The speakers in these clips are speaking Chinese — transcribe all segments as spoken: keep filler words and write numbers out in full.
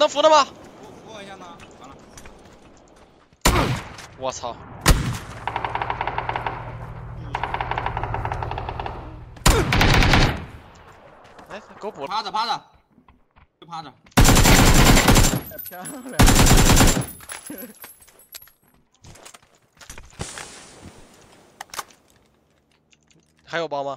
能扶的吗？ 扶我一下吗？完了。 我操！哎，给我补了。 趴着趴着，就趴着。 太漂亮！ 还有包吗？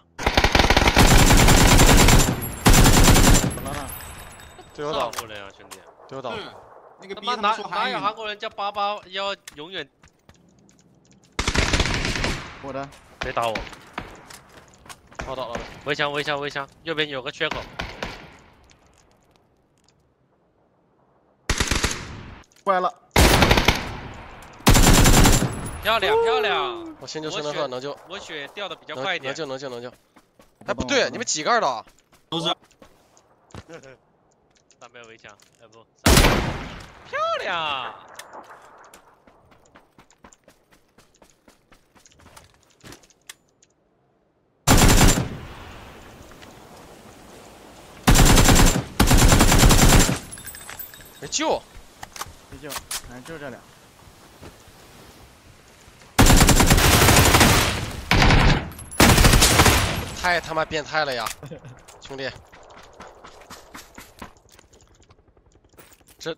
怎么了？ 队友倒， 过人啊，兄弟！ 队友倒。 那个逼他妈哪他们说哪有韩语。 韩国人叫八八要永远我的。 别打我！ 我倒了。 围墙围墙围墙，右边有个缺口。 过来了。 漂亮漂亮！ 我先救生能喝能救， 我血掉的比较快一点。 能救能救能救。哎，不对，你们几个人倒？ 都是。 上面围墙，哎不，漂亮！ 没救。 没救，反正就这俩。 太他妈变态了呀，兄弟！这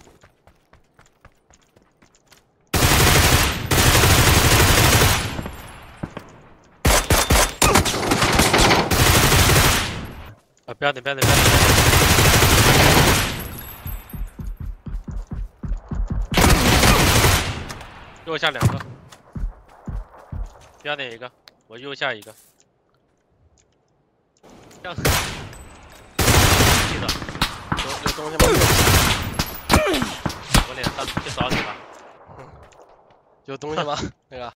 啊！不要点，不要点，不要点！右下两个，不要点一个，我右下一个。 这样，记得有有东西吗？ 我脸上就找你了。 有东西吗？那个。